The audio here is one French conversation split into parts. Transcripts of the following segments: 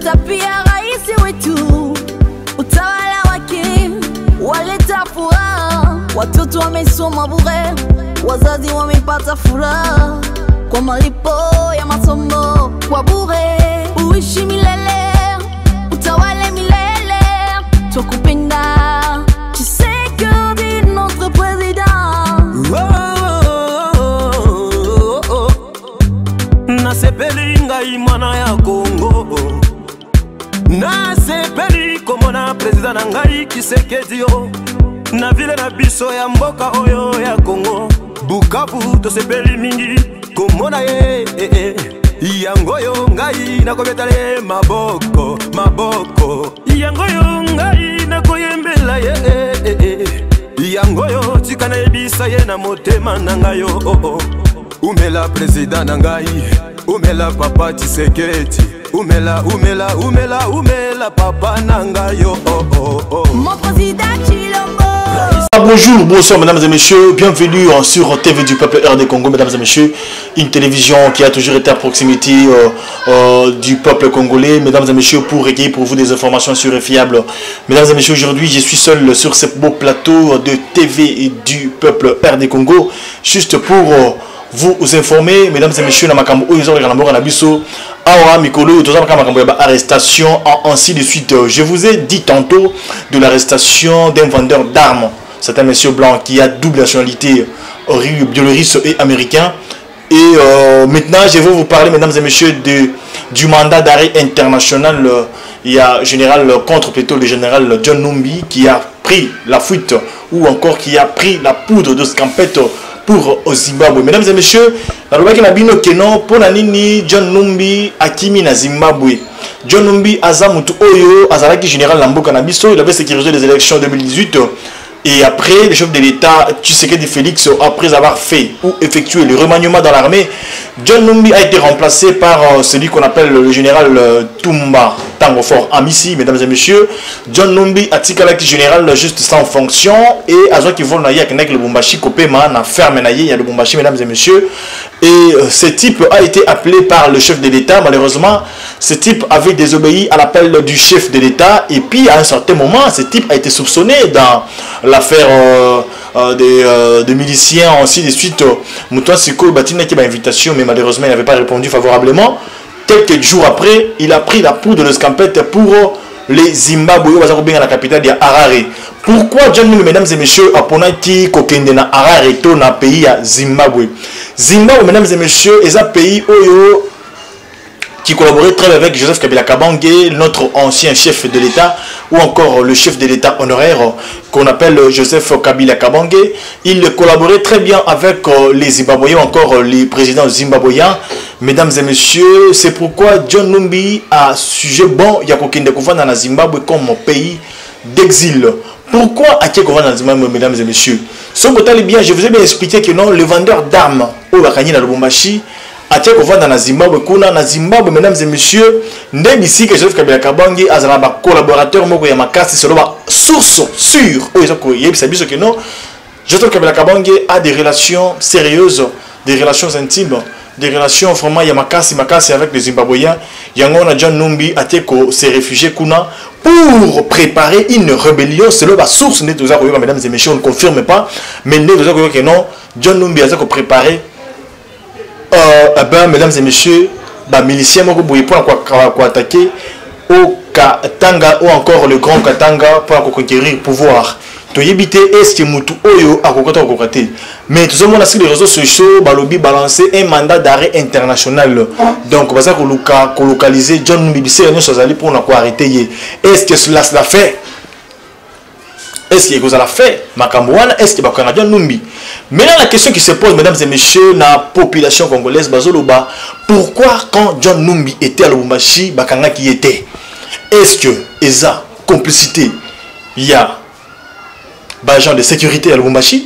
hata pia rais wetu utawala wake waleta furaha, watoto wamesoma bure, wazazi wamepata furaha kwa malipo ya masomo kwa bure. Uishi milele, utawale milele, tukupenda, tu sais que dit notre président. Nasepeli ngai mwana ya Kongo, nasepeli komona president na ngai Tshisekedi yo, na vile na biso ya mboka oyo ya Kongo Bukavu tosepeli mingi komona ye yango yo ngai nakobetale maboko maboko, yango yo ngai nakoyembela ye yango yo tikana ebisa ye na motema na ngai yo. Umela president na ngai, umela papa Tshisekedi, umela papa na ngai yo. Mon président Chilombo. Bonjour, bonsoir mesdames et messieurs, bienvenue sur TV du Peuple RD Congo, mesdames et messieurs, une télévision qui a toujours été à proximité du peuple congolais, mesdames et messieurs, pour recueillir pour vous des informations sûres et fiables. Mesdames et messieurs, aujourd'hui je suis seul sur ce beau plateau de TV du Peuple RD Congo, juste pour vous informer, mesdames et messieurs, na makambo oyo na mboka na biso awa mikolo toza makambo ya arrestation ainsi de suite. Je vous ai dit tantôt de l'arrestation d'un vendeur d'armes. C'est un monsieur blanc qui a double nationalité, biélorusse et américain. Et maintenant, je vais vous parler, mesdames et messieurs, du mandat d'arrêt international. Il y a général contre plutôt le général John Numbi qui a pris la fuite ou encore qui a pris la poudre de scampette pour Zimbabwe. Mesdames et messieurs, pour Nanini John Numbi akimi na Zimbabwe. John Numbi azamutu oyo azalaki général Lamboka Nabiso, il avait sécurisé les élections 2018. Et après, le chef de l'État, Tshisekedi Félix, après avoir fait ou effectué le remaniement dans l'armée, John Numbi a été remplacé par celui qu'on appelle le général Tumba Tangofor Amissi, mesdames et messieurs. John Numbi a tika le général juste sans fonction et à ce qui vont naïa avec le Bumbashi Kopema na ferme naïa, il y a le Bumbashi, mesdames et messieurs. Et ce type a été appelé par le chef de l'État. Malheureusement, ce type avait désobéi à l'appel du chef de l'État. Et puis, à un certain moment, ce type a été soupçonné dans l'affaire des miliciens, ainsi de suite. Mouton Siko Batina qui m'a invitation, mais malheureusement, il n'avait pas répondu favorablement. Quelques jours après, il a pris la poudre de scampette pour les Zimbabwe, à la capitale de Harare. Pourquoi John Numbi, mesdames et messieurs, a ponaki kokende na Harare to na pays à Zimbabwe? Zimbabwe, mesdames et messieurs, est un pays oyo qui collaborait très bien avec Joseph Kabila Kabange, notre ancien chef de l'État, ou encore le chef de l'État honoraire qu'on appelle Joseph Kabila Kabange. Il collaborait très bien avec les Zimbabwéens, encore les présidents zimbabwéens. Mesdames et messieurs, c'est pourquoi John Numbi a sujet bon Yakokende Kouvana na Zimbabwe comme pays d'exil. Pourquoi à Zimbabwe, mesdames et messieurs? Si vous allez bien, je vous ai bien expliqué que non, le vendeur d'armes au Bakani na Lubumbashi à na Zimbabwe, kuna na Zimbabwe, mesdames et messieurs, ici que Joseph Kabila Kabange a un collaborateur moko ya makasi c'est la source sûre. Que non, Joseph Kabila Kabange a des relations sérieuses, des relations intimes, des relations vraiment makasi avec les Zimbabwéens. Yangona John Numbi a s'est réfugié kuna pour préparer une rébellion. C'est la source, mesdames et messieurs, on ne confirme pas, mais que non, John Numbi a préparé. Mesdames et messieurs, les miliciens pour attaquer au Katanga ou encore le Grand Katanga pour conquérir le pouvoir. Est-ce que Moutou Oyo a kokate? Mais tout le monde a sur les réseaux sociaux, Balobi balancer un mandat d'arrêt international. Donc, on va localiser John Numbi pour arrêter. Est-ce que cela l'a fait? Est-ce que vous avez fait Makambouana? Est-ce que vous avez John Numbi? Maintenant, la question qui se pose, mesdames et messieurs, la population congolaise, pourquoi quand John Numbi était à Lubumbashi, Bakanga qui était? Est-ce que ESA, complicité, il y a agent de sécurité à Lubumbashi,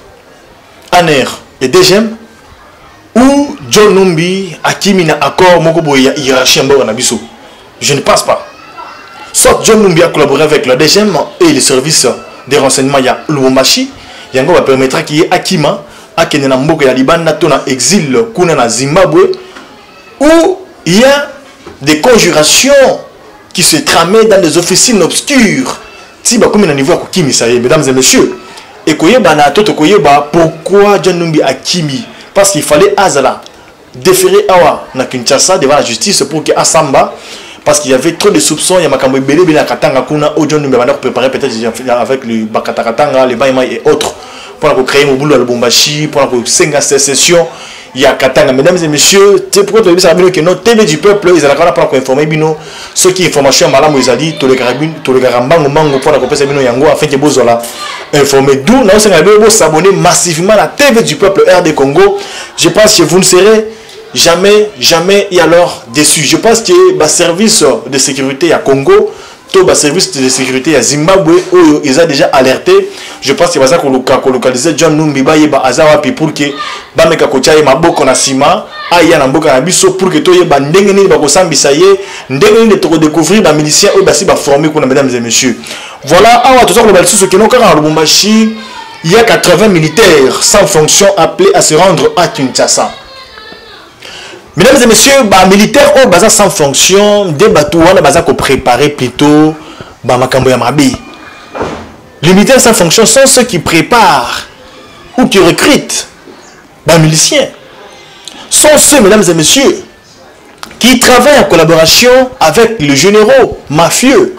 ANER et DGM, ou John Numbi a Kimina accord Mokoboya hiérarchie en Nabiso? Je ne pense pas. Soit John Numbi a collaboré avec la DGM et les services de renseignement à Lubumbashi, yango va permettre qu'il y ait Akima, Akenena Mboka ya Libanda, tona exil, kuna na Zimbabwe, où il y a des conjurations qui se tramaient dans des officines obscures. Si bah comme on a niveau à Kimi, ça y est, mesdames et messieurs. Et koyeba na toto koyeba pourquoi John Numbi a Kimi? Parce qu'il fallait Azala déférer Awa na Kinshasa devant la justice pour que Asamba, parce qu'il y avait trop de soupçons, il y a Makambo Bele Bele Katanga Kuna, où John Numbi va préparer peut-être avec le Bakatakatanga, les Baïma et autres, pour créer un boulot à Lubumbashi, pour la sécession. Il y a Katanga, mesdames et messieurs, c'est pourquoi tu as vu ça, que notre TV du peuple, ils allaient pas informer Bino, ceux qui information malam ils ont dit, tous les Garambang, Mango, pour la compétition Bino Yango, afin que vous soyez informés. D'où nous allons s'abonner massivement à la TV du peuple RD Congo. Je pense que vous ne serez jamais et alors déçus. Je pense que le service de sécurité à Congo, tout le service de sécurité à Zimbabwe, ils ont déjà alerté. Je pense que c'est pour localiser John Numbi Bayeba Azawapi pour que Bameka Kochaye Maboko na Sima, Aya Namboka na Biso pour que Toye Bandengeni Bakosambi Saye, Ndengeni de découvrir les miliciens ou Bassi formés, mesdames et messieurs. Voilà, awa tout ça le balsou ce qui n'ont qu'à Lubumbashi, il y a 80 militaires sans fonction appelés à se rendre à Kinshasa. Mesdames et messieurs, militaires au bazar sans fonction, des bateaux on a bazar qu'on préparer plutôt Makambo Yamabi. Les militaires sans fonction sont ceux qui préparent ou qui recrutent les miliciens. Sont ceux, mesdames et messieurs, qui travaillent en collaboration avec les généraux mafieux.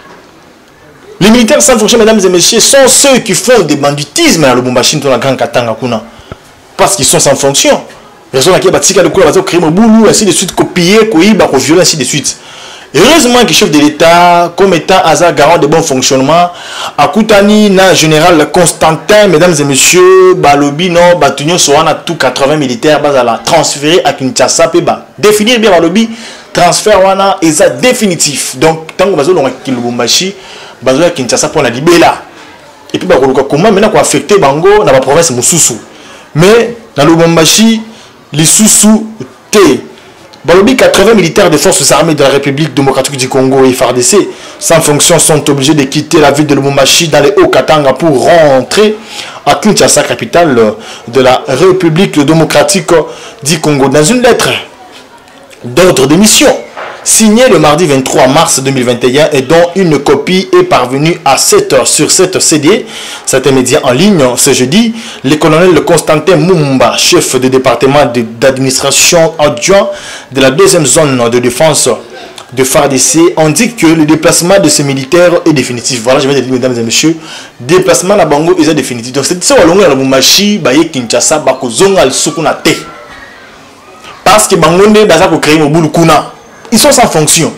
Les militaires sans fonction, mesdames et messieurs, sont ceux qui font des banditismes à Lubumbashi dans la Grande Katanga Kuna. Parce qu'ils sont sans fonction. Raison laquelle Batika de Koula va créer mon boulot, ainsi de suite, copier, coïba, violer, ainsi de suite. Heureusement que le chef de l'État, comme étant hasard garant de bon fonctionnement, à Koutani, na général Constantin, mesdames et messieurs, Balobi, non, Batunio, Soana, tout 80 militaires, la transférer à Kinshasa, définir bien Balobi, transfert, wana, et ça définitif. Donc, tant que Bazo, on Lubumbashi, Bazo, Kinshasa, pour la libéla. Et puis, comment maintenant, qu'on affecter Bango, dans la province Moussousou. Mais, dans Lubumbashi, les sous-sous T. Balobi, 80 militaires des forces armées de la République démocratique du Congo et FARDC sans fonction sont obligés de quitter la ville de Lubumbashi dans les Hauts-Katanga pour rentrer à Kinshasa, capitale de la République démocratique du Congo. Dans une lettre d'ordre de mission signée le mardi 23 mars 2021 et dont une copie est parvenue à 7h sur 7 CD, certains médias en ligne, ce jeudi, le colonel Constantin Mumba, chef de département d'administration adjoint de la 2e zone de défense de FARDC, indique que le déplacement de ces militaires est définitif. Voilà, je vais dire, mesdames et messieurs, déplacement à Bango est définitif. Donc, c'est ça, on a Lubumbashi, Baye Kinshasa, Bakozonga, Sukuna Te. Parce que Bango n'est pas pour créer un boulot kuna. Ils sont sans fonction.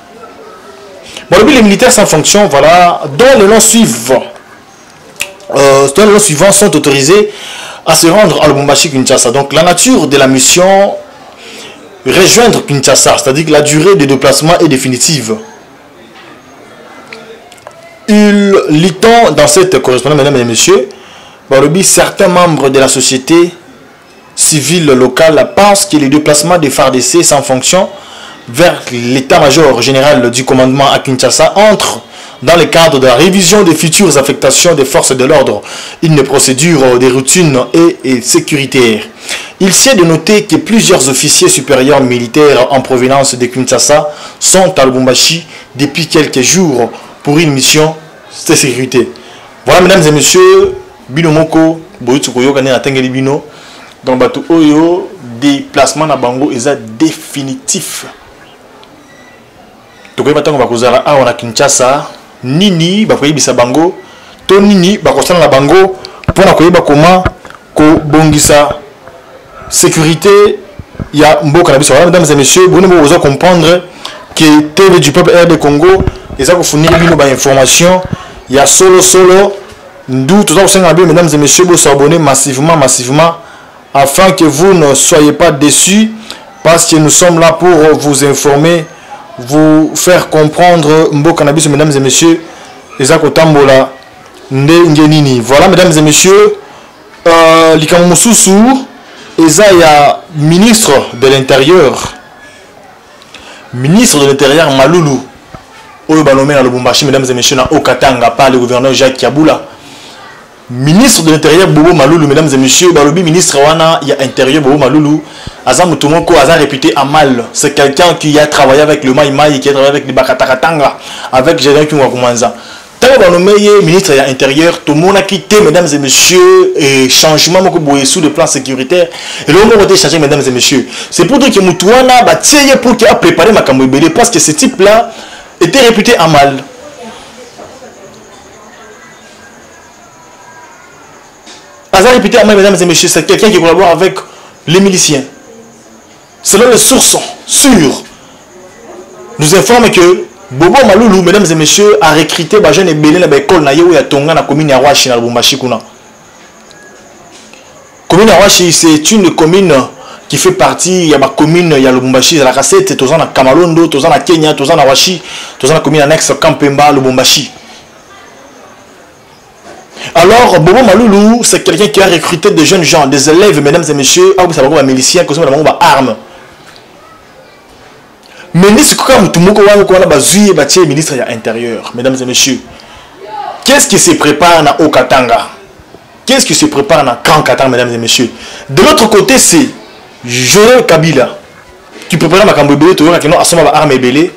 Bon, les militaires sans fonction, voilà, dont le nom suivant, sont autorisés à se rendre à Lubumbashi Kinshasa. Donc la nature de la mission, rejoindre Kinshasa, c'est-à-dire que la durée de déplacement est définitive. Lit-on dans cette correspondance, mesdames et messieurs, certains membres de la société civile locale pensent que les déplacements des FARDC sans fonction vers l'état-major général du commandement à Kinshasa entre dans le cadre de la révision des futures affectations des forces de l'ordre, une procédure de routine et sécuritaire. Il s'est de noter que plusieurs officiers supérieurs militaires en provenance de Kinshasa sont à Lubumbashi depuis quelques jours pour une mission de sécurité. Voilà, mesdames et messieurs, Bino Moko, Boyutsukoyo, Kane Atengeli Bino, dans Batou Oyo, déplacement à Bango est définitif. Donc, maintenant, on va causer à Kinshasa, Nini, Bakoyebisa Bango, to Nini, Bakosana la Bango, pour la Koyeba comment, ko Bongisa, sécurité, il y a Mboka Nabiso. Mesdames et messieurs, vous devez comprendre que TV du peuple RD Congo, ils ont fourni une information, il y a solo, d'où tout ça, mesdames et messieurs, vous s'abonnez massivement, afin que vous ne soyez pas déçus, parce que nous sommes là pour vous informer, vous faire comprendre Mboka Nabiso, mesdames et messieurs, Ezako Tambola Ndengenini. Voilà, mesdames et messieurs, Likamu Moussousou, Ezaya, ministre de l'Intérieur, Maloulou, Oyo Balomé à Lubumbashi, mesdames et messieurs, na Okatanga, par le gouverneur Jacques Kiaboula. ministre de l'Intérieur Bobo Maloulou, mesdames et messieurs, Balobi ministre Wana, il y a Intérieur Bobo Maloulou, Azam Moutoumoko, Azam réputé à mal. C'est quelqu'un qui a travaillé avec le Maï Maï, qui a travaillé avec les Bakatakatanga, avec Gédéon Kungakumanza. Tant que le ministre de l'Intérieur, tout le monde a quitté, mesdames et messieurs, et changement sous le plan sécuritaire. Et le monde a été changé, mesdames et messieurs. C'est pour dire que Moutouana a pour qu'il a préparé ma Kambouébélé, parce que ce type-là était réputé à mal. Azar réputé à mal, mesdames et messieurs, c'est quelqu'un qui collabore avec les miliciens. Selon les sources sûres, nous informe que Bobo Maloulou, mesdames et messieurs, a recruté des jeunes belés dans l'école où il y a Tonga, dans la commune de Yawashi, dans le Lubumbashi. La commune de Yawashi, c'est une commune qui fait partie, il y a la commune, il y a le Lubumbashi, il y a la cassette, tous en Kamalondo, tous en Kenya, tous en Yawashi, tous en la commune annexe Kampemba, Lubumbashi. Alors, Bobo Maloulou, c'est quelqu'un qui a recruté des jeunes gens, des élèves, mesdames et messieurs, ah, vous savez, des miliciens, qui ont des armes. Ministre ministre de l'Intérieur, mesdames et messieurs. Qu'est-ce qui se prépare dans Okatanga? Qu'est-ce qui se prépare dans Grand Katanga, mesdames et messieurs? De l'autre côté, c'est Joseph Kabila qui prépare ma Kambouébélé, tu vois qu'il y a une arme ébélée,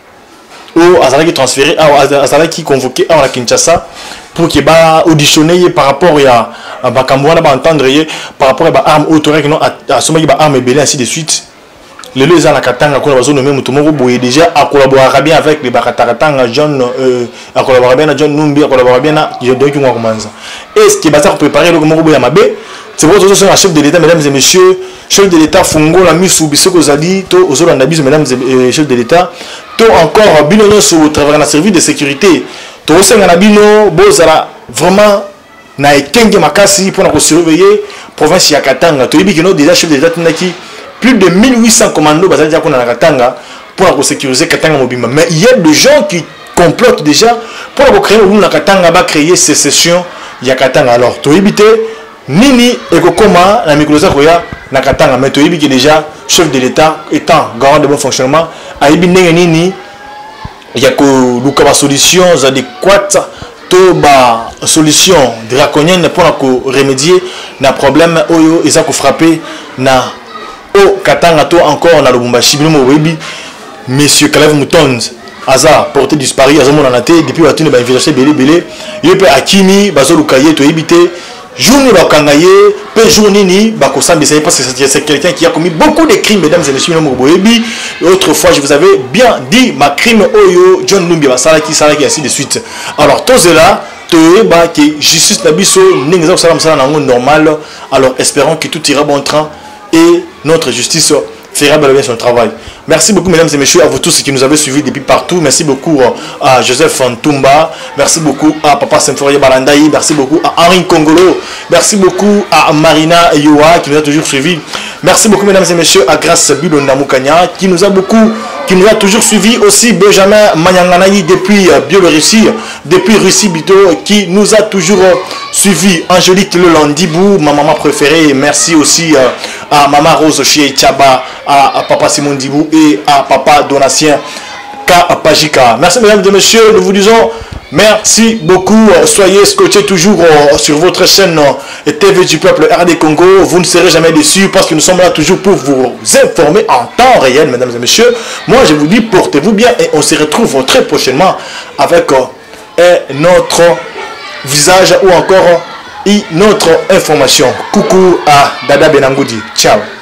ou Azala qui transféré, Azala qui convoqué à la Kinshasa pour qu'il va auditionner par rapport à Bakambouana, entendre par rapport à l'arme autorité, à ce moment arme ébélée, ainsi de suite. Les deux ans à Katanga, qu'on a besoin de même tout le monde déjà à collaborer bien avec les Bakatakatanga, John, à collaborer bien avec John Numbi, à collaborer bien avec John Kungakumanza. Et ce qui va pour préparer le Gomoro Boyamabé, c'est votre chef de l'État, mesdames et messieurs, chef de l'État Fungo, la Missou, Bissoko Zadi, to aux Olandabis, mesdames et chefs de l'État, to encore Binono sur travail dans service de sécurité, to aussi Nabino, Bozara, vraiment, na ekenge makasi pour nous surveiller province ya Katanga. To yibikino déjà chef de l'État qui plus de 1800 commandos bazali ko na Katanga pour sécuriser Katanga Mobimba. Mais il y a des gens qui complotent déjà pour créer na Katanga, va créer sécession ya Katanga. Alors to yibité nini ekokoma na mikoloza koya na Katanga, mais to yibiki déjà chef de l'État étant garant de bon fonctionnement a yibi nini il y a que luka solution adéquate to ba solution draconienne pour remédier na problème oyo ils ont frappé na au Katanga to encore na Lubumbashi bino webi monsieur Kalev Moutonz Aza porté disparu à mon anaté depuis la tune ba investir belé yepe akimi bazo lukaye to ebité journée ba kangaye pe journée ni ba ko sambisa parce que c'est quelqu'un qui a commis beaucoup de crimes, mesdames et messieurs Moboyebi. Autrefois je vous avais bien dit ma crime oyo John Lumbi basala qui ainsi de suite. Alors tous là toeba que justice nabiso ninga salam sala na normal. Alors espérons que tout ira bon train et notre justice fera bien son travail. Merci beaucoup mesdames et messieurs à vous tous qui nous avez suivis depuis partout. Merci beaucoup à Joseph Fantumba. Merci beaucoup à Papa Symphorie Balandaï. Merci beaucoup à Henri Kongolo. Merci beaucoup à Marina Yoa qui nous a toujours suivis. Merci beaucoup mesdames et messieurs à Grace Bilonda Moukanya qui nous a toujours suivis. Aussi Benjamin Manyanganaï depuis Biélorussie, depuis Russie Bito qui nous a toujours suivis. Angélique Lelandibou, ma maman préférée. Merci aussi à Maman Rose Chie Tchaba, à Papa Simon Dibou et à Papa Donatien Kapajika. Merci mesdames et messieurs, nous vous disons merci beaucoup. Soyez scotchés toujours sur votre chaîne TV du Peuple RD Congo. Vous ne serez jamais déçus parce que nous sommes là toujours pour vous informer en temps réel, mesdames et messieurs. Moi, je vous dis, portez-vous bien et on se retrouve très prochainement avec notre visage ou encore une autre information. Coucou à Dada Benangoudi. Ciao.